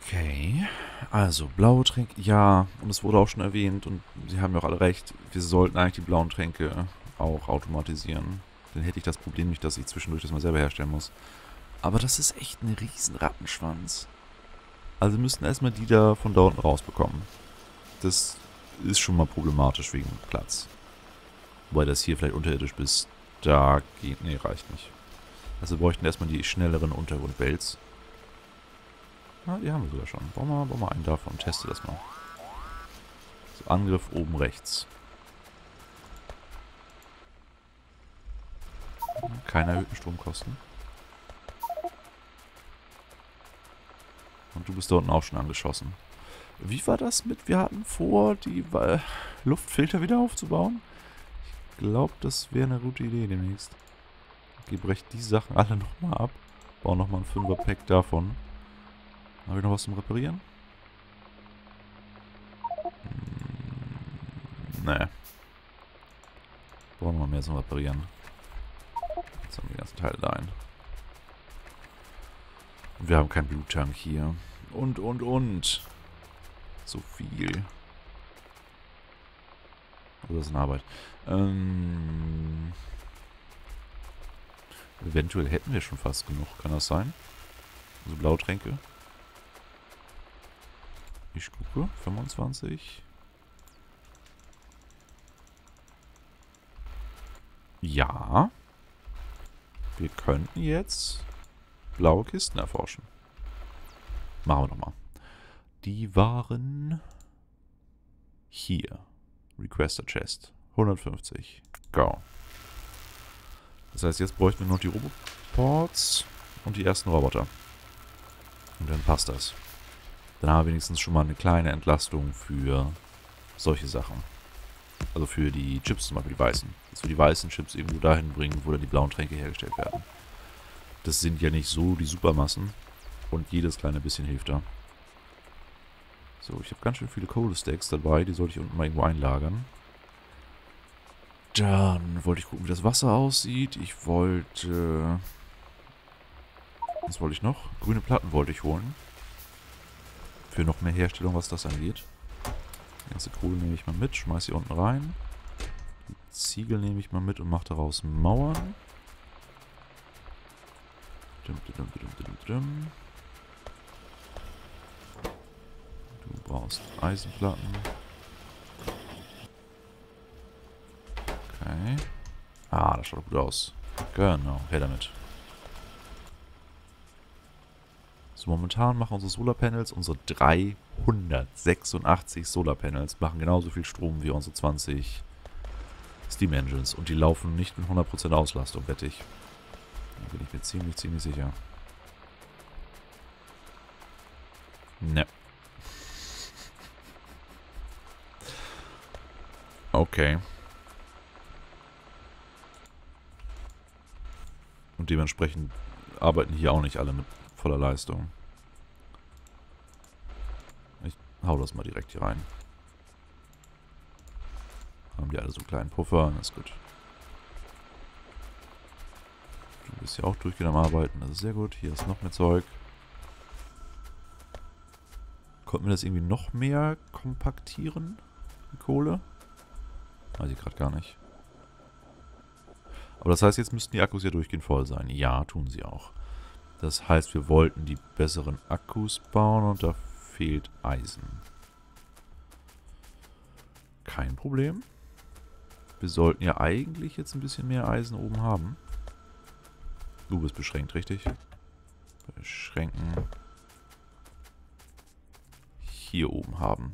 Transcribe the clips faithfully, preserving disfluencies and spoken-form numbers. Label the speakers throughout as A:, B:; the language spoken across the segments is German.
A: Okay, also blaue Tränke, ja, und es wurde auch schon erwähnt und Sie haben ja auch alle recht, wir sollten eigentlich die blauen Tränke auch automatisieren. Dann hätte ich das Problem nicht, dass ich zwischendurch das mal selber herstellen muss. Aber das ist echt ein riesen Rattenschwanz. Also wir müssten erstmal die da von da unten rausbekommen. Das ist schon mal problematisch wegen Platz. Wobei das hier vielleicht unterirdisch bis da geht. Nee, reicht nicht. Also wir bräuchten erstmal die schnelleren Untergrundbells. Ah, die haben wir sogar schon. Bau mal, bau mal einen davon. Teste das mal. So, Angriff oben rechts. Keine erhöhten Stromkosten. Und du bist da unten auch schon angeschossen. Wie war das mit, wir hatten vor, die äh, Luftfilter wieder aufzubauen? Ich glaube, das wäre eine gute Idee demnächst. Okay, brech die Sachen alle nochmal ab. Bau nochmal ein Fünfer-Pack davon. Habe ich noch was zum Reparieren? Hm, nee. Brauchen wir noch mehr zum Reparieren. Jetzt haben wir die ganzen Teile da ein. Und wir haben keinen Bluttank hier. Und, und, und. So viel. Also das ist eine Arbeit. Ähm, eventuell hätten wir schon fast genug. Kann das sein? Also Blautränke. Ich gucke. fünfundzwanzig. Ja. Wir könnten jetzt blaue Kisten erforschen. Machen wir nochmal. Die waren hier. Requester Chest. hundertfünfzig. Go. Das heißt, jetzt bräuchten wir noch die Roboports und die ersten Roboter. Und dann passt das. Dann haben wir wenigstens schon mal eine kleine Entlastung für solche Sachen. Also für die Chips zum Beispiel, die weißen. Dass wir die weißen Chips irgendwo dahin bringen, wo dann die blauen Tränke hergestellt werden. Das sind ja nicht so die Supermassen. Und jedes kleine bisschen hilft da. So, ich habe ganz schön viele Kohle-Stacks dabei. Die sollte ich unten mal irgendwo einlagern. Dann wollte ich gucken, wie das Wasser aussieht. Ich wollte... Was wollte ich noch? Grüne Platten wollte ich holen. Für noch mehr Herstellung, was das angeht. Die ganze Kohle nehme ich mal mit, schmeiß sie unten rein. Die Ziegel nehme ich mal mit und mache daraus Mauern. Dum, dum, dum, dum, dum. Du brauchst Eisenplatten. Okay. Ah, das schaut gut aus. Genau, her damit. So, momentan machen unsere Solarpanels, unsere dreihundertsechsundachtzig Solarpanels, machen genauso viel Strom wie unsere zwanzig Steam Engines. Und die laufen nicht mit hundert Prozent Auslastung, wette ich. Da bin ich mir ziemlich, ziemlich sicher. Ne. Okay. Und dementsprechend arbeiten hier auch nicht alle mit voller Leistung. Ich hau das mal direkt hier rein. Haben die alle so einen kleinen Puffer, das ist gut. Du bist ja auch durchgehend am Arbeiten, das ist sehr gut. Hier ist noch mehr Zeug. Konnten wir das irgendwie noch mehr kompaktieren? Die Kohle? Weiß ich gerade gar nicht. Aber das heißt, jetzt müssten die Akkus ja durchgehend voll sein. Ja, tun sie auch. Das heißt, wir wollten die besseren Akkus bauen und da fehlt Eisen. Kein Problem. Wir sollten ja eigentlich jetzt ein bisschen mehr Eisen oben haben. Du bist beschränkt, richtig? Beschränken. Hier oben haben.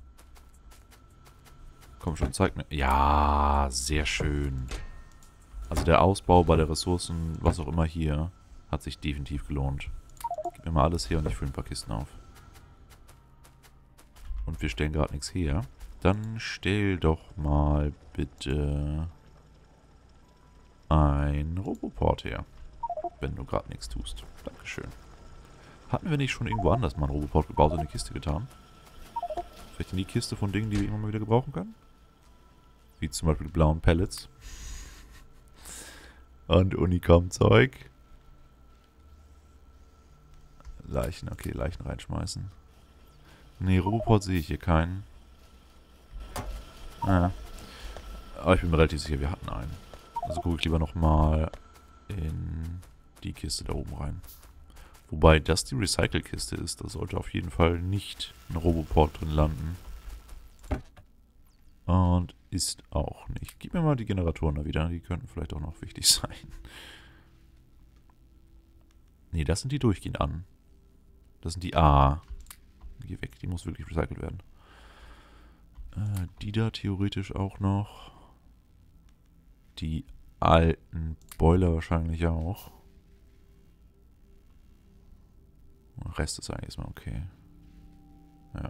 A: Komm schon, zeig mir. Ja, sehr schön. Also der Ausbau bei der Ressourcen, was auch immer hier, hat sich definitiv gelohnt. Gib mir mal alles her und ich fülle ein paar Kisten auf. Und wir stellen gerade nichts her. Dann stell doch mal bitte ein Roboport her. Wenn du gerade nichts tust. Dankeschön. Hatten wir nicht schon irgendwo anders mal einen Roboport gebaut und eine Kiste getan? Vielleicht in die Kiste von Dingen, die wir immer mal wieder gebrauchen können? Wie zum Beispiel die blauen Pellets. Und Unicom-Zeug. Leichen, okay, Leichen reinschmeißen. Nee, Roboport sehe ich hier keinen. Ja. Aber ich bin mir relativ sicher, wir hatten einen. Also gucke ich lieber nochmal in die Kiste da oben rein. Wobei das die Recycle-Kiste ist. Da sollte auf jeden Fall nicht ein Roboport drin landen. Und ist auch nicht. Gib mir mal die Generatoren da wieder. Die könnten vielleicht auch noch wichtig sein. Nee, das sind die durchgehend an. Das sind die A. Geh weg, die muss wirklich recycelt werden. Äh, die da theoretisch auch noch. Die alten Boiler wahrscheinlich auch. Der Rest ist eigentlich erstmal okay. Ja.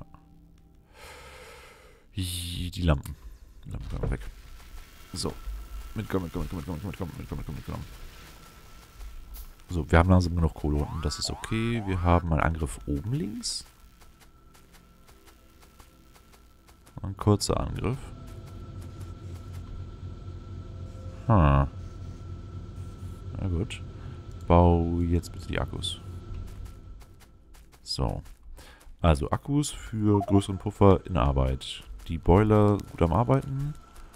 A: Die Lampen. Die Lampen können wir weg. So. Mitkommen, mitkommen, mitkommen, mitkommen, mitkommen, mitkommen, mitkommen. So, wir haben langsam genug Kohle unten. Das ist okay. Wir haben einen Angriff oben links. Ein kurzer Angriff. Hm. Na gut. Bau jetzt bitte die Akkus. So. Also Akkus für größeren Puffer in Arbeit. Die Boiler gut am Arbeiten.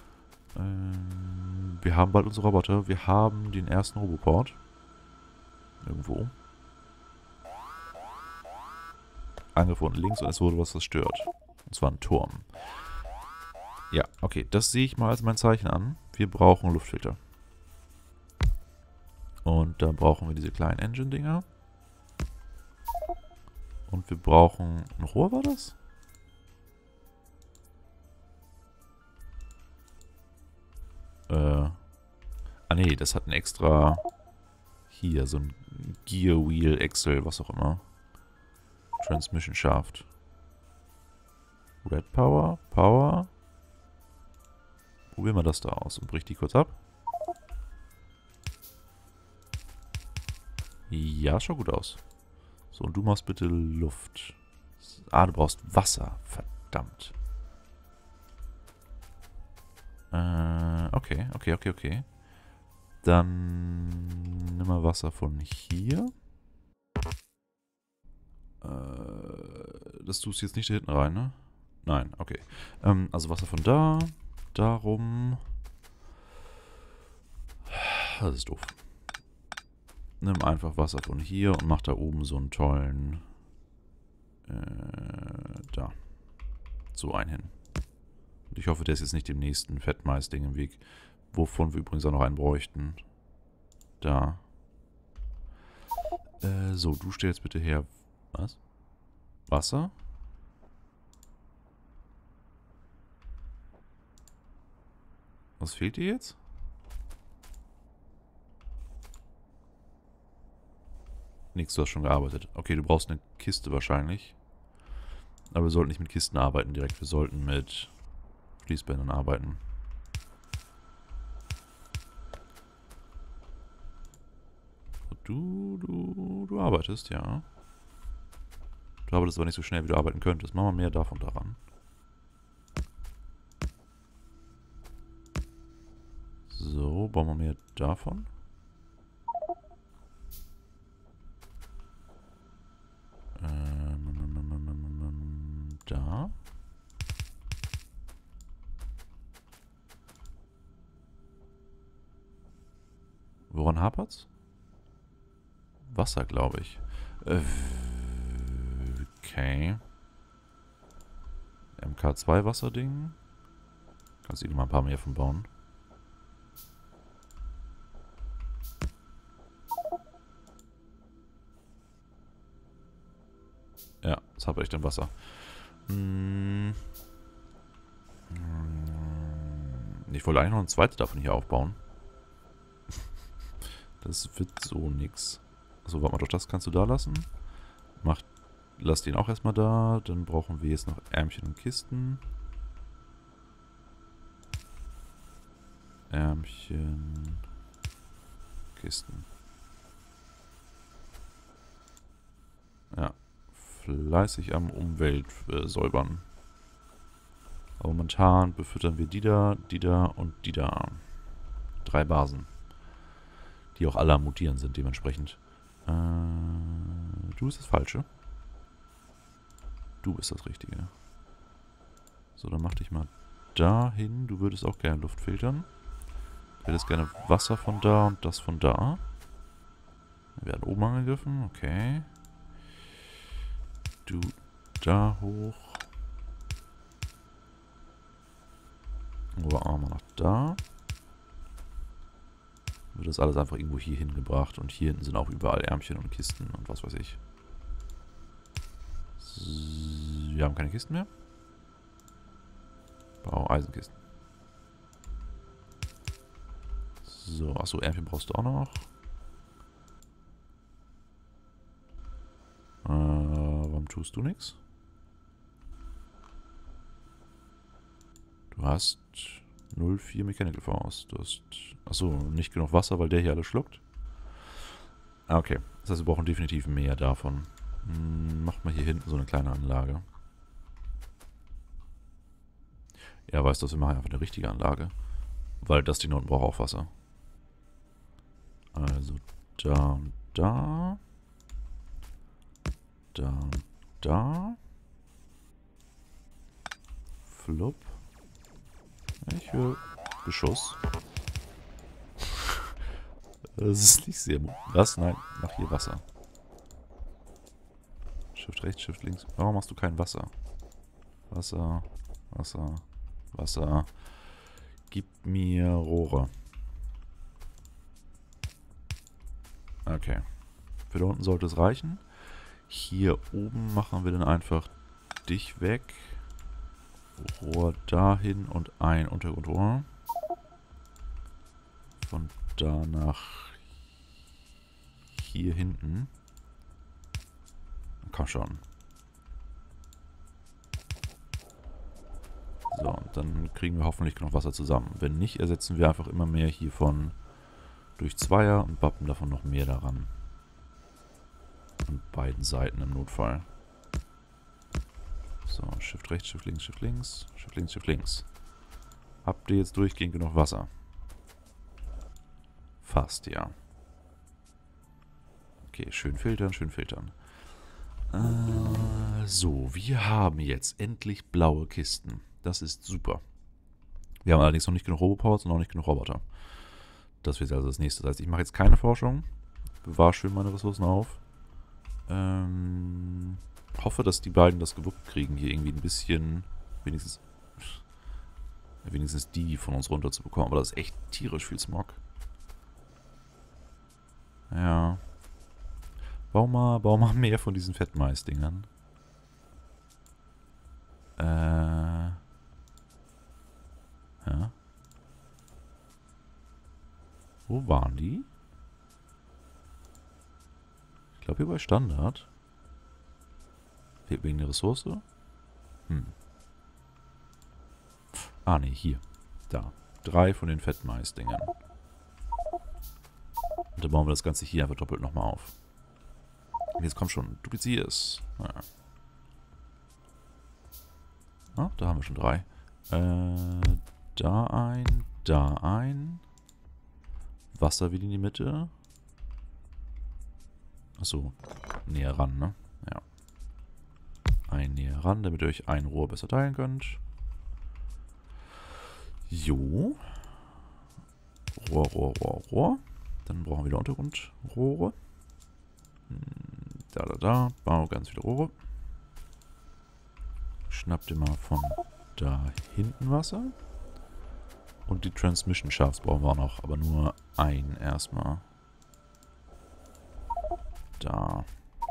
A: Ähm, wir haben bald unsere Roboter. Wir haben den ersten Roboport. Irgendwo. Angriff unten links und es wurde was zerstört. Und zwar ein Turm. Ja, okay. Das sehe ich mal als mein Zeichen an. Wir brauchen Luftfilter. Und dann brauchen wir diese kleinen Engine-Dinger. Und wir brauchen... Ein Rohr war das? Äh... Ah nee, das hat ein extra... Hier, so ein Gear Wheel, Axle, was auch immer. Transmission Shaft. Red Power, Power. Probieren wir das da aus und brich die kurz ab. Ja, schaut gut aus. So, und du machst bitte Luft. Ah, du brauchst Wasser. Verdammt. Äh, okay, okay, okay, okay. Dann nimm mal Wasser von hier. Äh, das tust du jetzt nicht da hinten rein, ne? Nein, okay. Ähm, also Wasser von da. Darum. Das ist doof. Nimm einfach Wasser von hier und mach da oben so einen tollen... Äh, da. So einen hin. Und ich hoffe, der ist jetzt nicht dem nächsten Fettmais-Ding im Weg. Wovon wir übrigens auch noch einen bräuchten. Da. Äh, so, du stellst bitte her... Was? Wasser? Was fehlt dir jetzt? Nix, du hast schon gearbeitet. Okay, du brauchst eine Kiste wahrscheinlich. Aber wir sollten nicht mit Kisten arbeiten direkt. Wir sollten mit Fließbändern arbeiten. Du, du, du arbeitest, ja. Du arbeitest aber nicht so schnell, wie du arbeiten könntest. Machen wir mehr davon daran. So, bauen wir mehr davon. Ähm, da. Woran hapert's? Wasser, glaube ich. Äh, okay. M K zwei Wasserding. Kannst du mal ein paar mehr von bauen. Ja, das habe ich dann Wasser. Hm. Ich wollte eigentlich noch ein zweites davon hier aufbauen. Das wird so nix. Also warte mal, doch das kannst du da lassen. Mach, lass den auch erstmal da. Dann brauchen wir jetzt noch Ärmchen und Kisten. Ärmchen. Kisten. Ja. Fleißig am Umwelt äh, säubern. Aber momentan befüttern wir die da, die da und die da. Drei Basen. Die auch alle am Mutieren sind dementsprechend. Äh, du bist das Falsche. Du bist das Richtige. So, dann mach dich mal dahin. Du würdest auch gerne Luft filtern. Du hättest gerne Wasser von da und das von da. Wir werden oben angegriffen. Okay. Du da hoch. Oberarme nach da. Wird das alles einfach irgendwo hier hingebracht. Und hier hinten sind auch überall Ärmchen und Kisten und was weiß ich. Wir haben keine Kisten mehr. Bau Eisenkisten. So, achso, Ärmchen brauchst du auch noch. Äh, warum tust du nichts? Du hast null Komma vier Mechanical Force. Du hast, achso, nicht genug Wasser, weil der hier alles schluckt. Ah, okay. Das heißt, wir brauchen definitiv mehr davon. Hm, macht mal hier hinten so eine kleine Anlage. Ja, weißt du, wir machen einfach eine richtige Anlage. Weil das Ding unten braucht auch Wasser. Also da und da. Da und da. Flop. Ich höre Beschuss. Das ist nicht sehr... Was? Nein, mach hier Wasser. Shift rechts, Shift links. Warum machst du kein Wasser? Wasser, Wasser, Wasser. Gib mir Rohre. Okay. Für da unten sollte es reichen. Hier oben machen wir dann einfach dich weg. Rohr dahin und ein Untergrundrohr. Von da nach hier hinten. Komm schon. So, und dann kriegen wir hoffentlich noch Wasser zusammen. Wenn nicht, ersetzen wir einfach immer mehr hiervon durch Zweier und bappen davon noch mehr daran. An beiden Seiten im Notfall. So, Shift rechts, Shift links, Shift links, Shift links, Shift links. Habt ihr jetzt durchgehend genug Wasser? Fast, ja. Okay, schön filtern, schön filtern. Äh, so, wir haben jetzt endlich blaue Kisten. Das ist super. Wir haben allerdings noch nicht genug Robopods und noch nicht genug Roboter. Das wird also das nächste. Das heißt, ich mache jetzt keine Forschung. Bewahre schön meine Ressourcen auf. Ähm, hoffe, dass die beiden das gewuppt kriegen, hier irgendwie ein bisschen, wenigstens, wenigstens die von uns runterzubekommen. Aber das ist echt tierisch viel Smog. Ja. Bau mal, bau mal mehr von diesen Fettmais-Dingern. Äh. Ja. Wo waren die? Ich glaube hier bei Standard. Fehlt wegen der Ressource? Hm. Ah, nee, hier. Da. Drei von den Fettmais-Dingern. Und dann bauen wir das Ganze hier einfach doppelt nochmal auf. Und jetzt komm schon, duplizier es. Ja. Ah, da haben wir schon drei. Äh, da ein, da ein. Wasser wieder in die Mitte. Achso, näher ran, ne? Ja. Ein näher ran, damit ihr euch ein Rohr besser teilen könnt. Jo. Rohr, Rohr, Rohr, Rohr. Dann brauchen wir wieder Untergrundrohre. Da, da, da. Bau ganz viele Rohre. Schnapp dir mal von da hinten Wasser. Und die Transmission Shafts brauchen wir auch noch, aber nur einen erstmal. Da.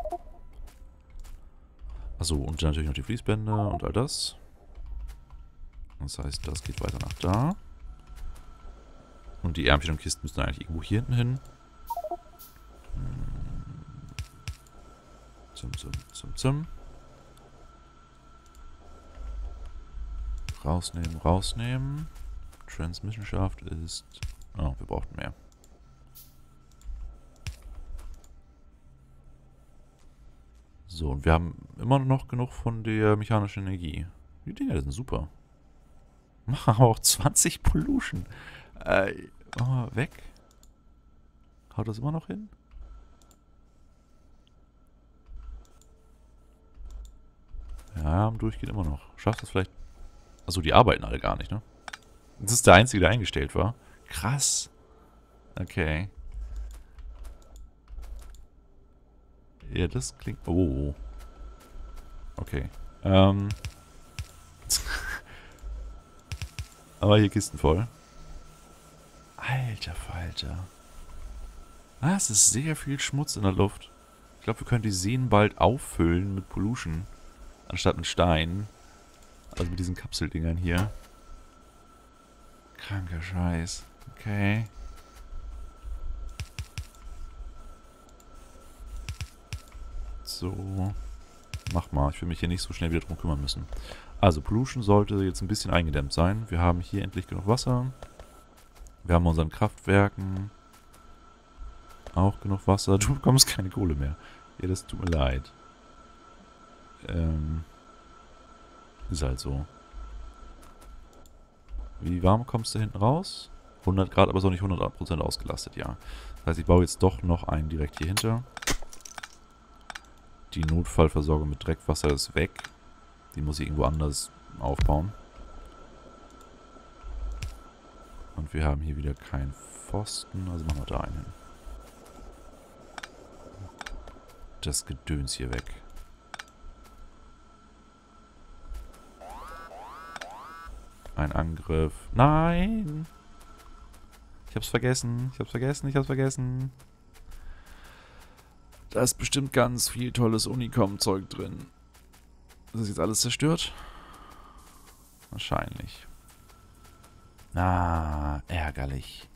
A: Achso, und dann natürlich noch die Fließbänder und all das. Das heißt, das geht weiter nach da. Und die Ärmchen und Kisten müssen eigentlich irgendwo hier hinten hin. Zum, zum, zum, zum. Rausnehmen, rausnehmen. Transmission Shaft ist... Oh, wir brauchten mehr. So, und wir haben immer noch genug von der mechanischen Energie. Die Dinger, die sind super. Machen aber auch zwanzig Pollution. Äh, oh, weg. Haut das immer noch hin? Ja, Alarm durchgeht immer noch. Schafft das vielleicht... Achso, die arbeiten alle gar nicht, ne? Das ist der einzige, der eingestellt war. Krass. Okay. Ja, das klingt... Oh. Okay. Ähm... Aber hier Kisten voll. Alter Falter. Ah, es ist sehr viel Schmutz in der Luft. Ich glaube, wir können die Seen bald auffüllen mit Pollution. Anstatt mit Stein. Also mit diesen Kapseldingern hier. Kranker Scheiß. Okay. So. Mach mal. Ich will mich hier nicht so schnell wieder drum kümmern müssen. Also, Pollution sollte jetzt ein bisschen eingedämmt sein. Wir haben hier endlich genug Wasser. Wir haben unseren Kraftwerken auch genug Wasser. Du bekommst keine Kohle mehr. Ja, das tut mir leid. Ähm. Ist halt so. Wie warm kommst du hinten raus? hundert Grad, aber ist auch nicht hundert Prozent ausgelastet, ja. Das heißt, ich baue jetzt doch noch einen direkt hier hinter. Die Notfallversorgung mit Dreckwasser ist weg. Die muss ich irgendwo anders aufbauen. Und wir haben hier wieder keinen Pfosten, also machen wir da einen hin. Das Gedöns hier weg. Ein Angriff. Nein! Ich hab's vergessen. Ich hab's vergessen. Ich hab's vergessen. Da ist bestimmt ganz viel tolles Unicom-Zeug drin. Ist das jetzt alles zerstört? Wahrscheinlich. Ah, ärgerlich.